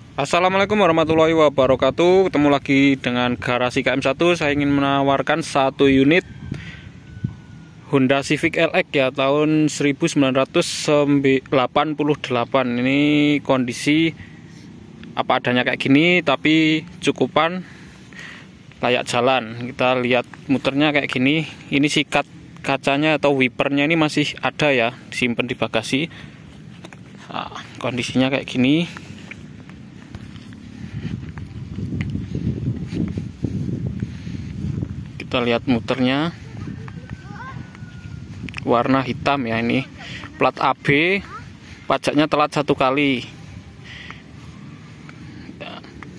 Assalamualaikum warahmatullahi wabarakatuh. Ketemu lagi dengan Garasi KM1. Saya ingin menawarkan satu unit Honda Civic LX ya, tahun 1988. Ini kondisi apa adanya kayak gini, tapi cukupan layak jalan. Kita lihat muternya kayak gini. Ini sikat kacanya atau wipernya ini masih ada ya, disimpan di bagasi. Nah, kondisinya kayak gini. Kita lihat muternya, warna hitam ya, ini plat AB, pajaknya telat 1 kali ya.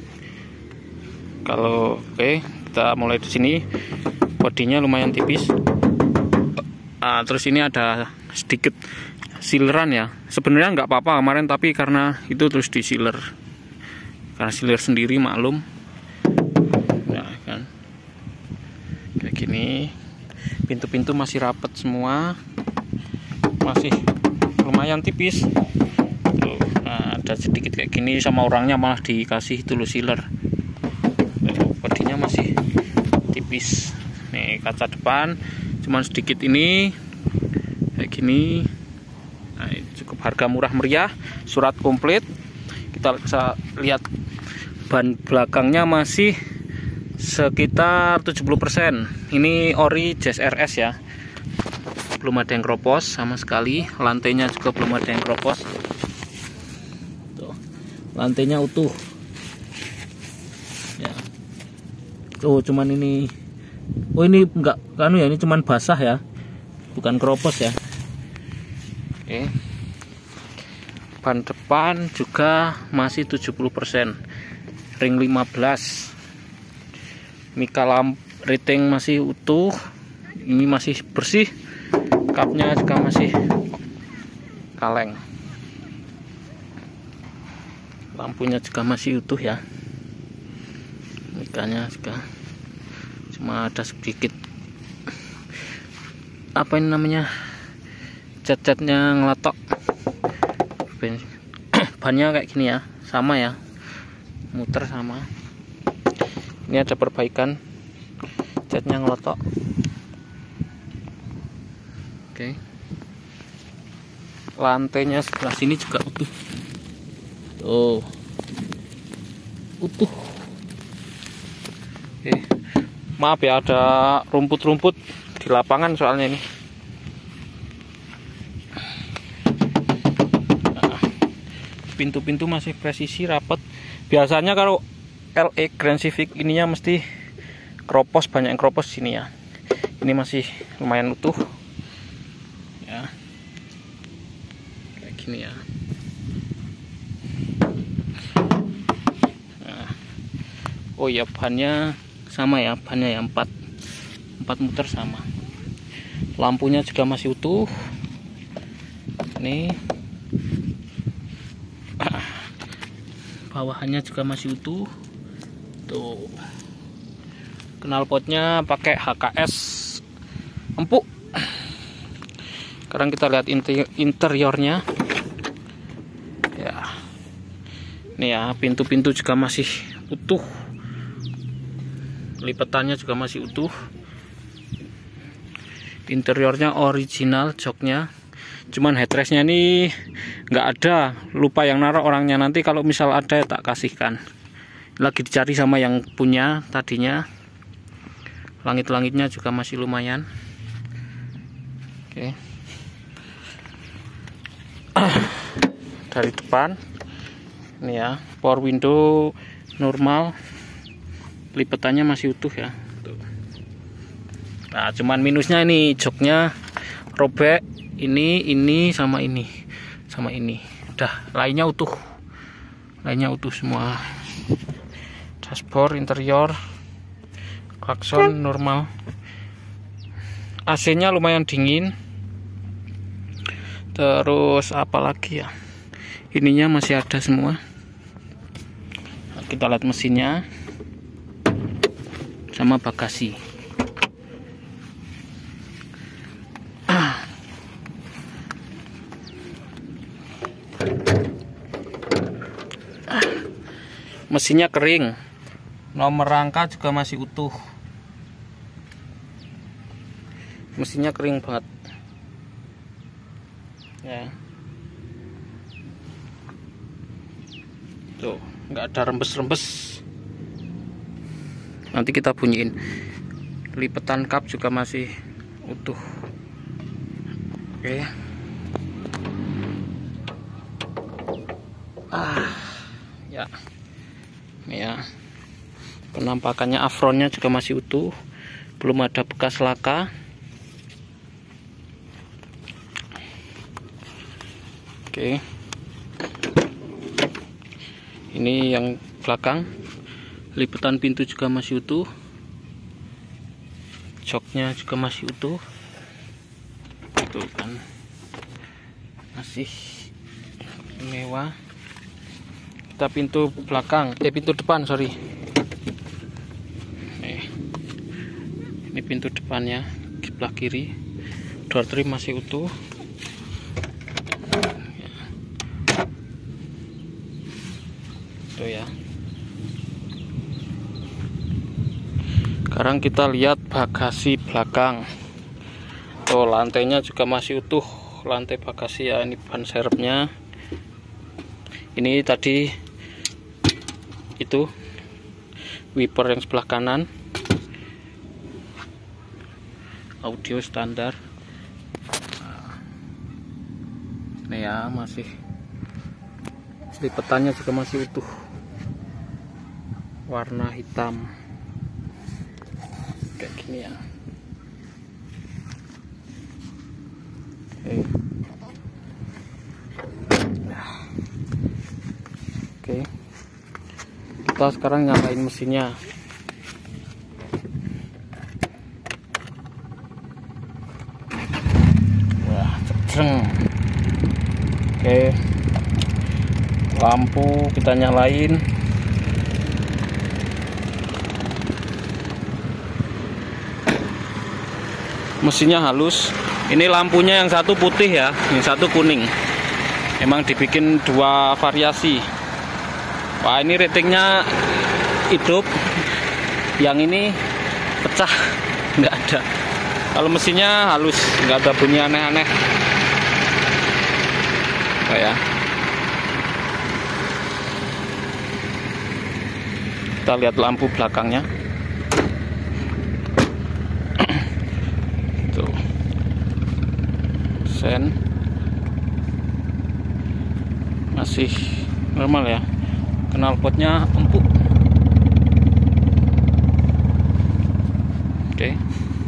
Kalau oke, kita mulai di sini. Bodinya lumayan tipis. Terus ini ada sedikit sileran ya, sebenarnya nggak apa-apa kemarin, tapi karena itu terus di sealer, karena sealer sendiri maklum ya kan. Kayak gini, pintu-pintu masih rapet semua, masih lumayan tipis. Tuh, ada sedikit kayak gini, sama orangnya malah dikasih dulu sealer. Bodinya masih tipis. Nih kaca depan cuman sedikit ini kayak gini. Nah, cukup harga murah meriah, surat komplit. Kita bisa lihat ban belakangnya masih sekitar 70%. Ini ori Jazz RS ya, belum ada yang kropos sama sekali. Lantainya juga belum ada yang kropos. Tuh, lantainya utuh ya. Tuh cuman ini, oh ini enggak kan ya, ini cuman basah ya, bukan kropos ya. Oke, ban depan juga masih 70%, ring 15. Mika lamp rating masih utuh, ini masih bersih, kapnya juga masih kaleng, lampunya juga masih utuh ya. Mikanya juga cuma ada sedikit apa ini namanya, cat-catnya ngelatok. Bannya kayak gini ya, sama ya, muter sama. Ini ada perbaikan, catnya ngelotok. Oke, lantainya sebelah sini juga utuh. Tuh, utuh. Oke, maaf ya, ada rumput-rumput di lapangan soalnya ini. Pintu-pintu masih presisi rapat. Biasanya kalau LX Grand Civic ininya mesti kropos, banyak yang kropos sini ya. Ini masih lumayan utuh ya, kayak gini ya. Nah, oh ya, bannya sama ya, bannya ya 4 muter sama. Lampunya juga masih utuh. Ini bawahannya juga masih utuh. Tuh, knalpotnya pakai HKS empuk. Sekarang kita lihat interiornya ya. Ini ya, pintu-pintu juga masih utuh, lipetannya juga masih utuh. Interiornya original, joknya, cuman headrestnya ini nggak ada, lupa yang naruh orangnya. Nanti kalau misal ada ya tak kasihkan, lagi dicari sama yang punya tadinya. Langit-langitnya juga masih lumayan. Oke. Dari depan ini ya, power window normal, lipetannya masih utuh ya. Nah, cuman minusnya ini joknya robek, ini sama ini sama ini. Udah, lainnya utuh semua. Dashboard, interior, klakson normal. AC-nya lumayan dingin. Terus apa lagi ya, ininya masih ada semua. Nah, kita lihat mesinnya sama bagasi. mesinnya kering, nomor rangka juga masih utuh, mesinnya kering banget ya. Tuh, nggak ada rembes-rembes. Nanti kita bunyiin. Lipetan kap juga masih utuh. Oke. Ya. Ini ya. Penampakannya afronnya juga masih utuh. Belum ada bekas laka. Oke. Ini yang belakang. Lipetan pintu juga masih utuh. Joknya juga masih utuh. Tuh kan. Masih mewah. Kita pintu belakang, pintu depan, sorry. Ini pintu depannya, sebelah kiri. Door trim masih utuh. Tuh ya. Sekarang kita lihat bagasi belakang. Tuh, lantainya juga masih utuh, lantai bagasi ya. Ini ban serepnya. Ini tadi itu wiper yang sebelah kanan. Audio standar. Ini ya, masih lipetannya juga masih utuh, warna hitam kayak gini ya. Oke, kita sekarang nyalain mesinnya. Wah, cekreng. Oke, lampu kita nyalain. Mesinnya halus. Ini lampunya yang satu putih ya, yang satu kuning. Emang dibikin dua variasi. Wah, ini ratingnya hidup. Yang ini pecah, nggak ada. Kalau mesinnya halus, nggak ada bunyi aneh-aneh. Oh ya. Kita lihat lampu belakangnya. Tuh. Sen masih normal ya. Knalpotnya empuk. Oke.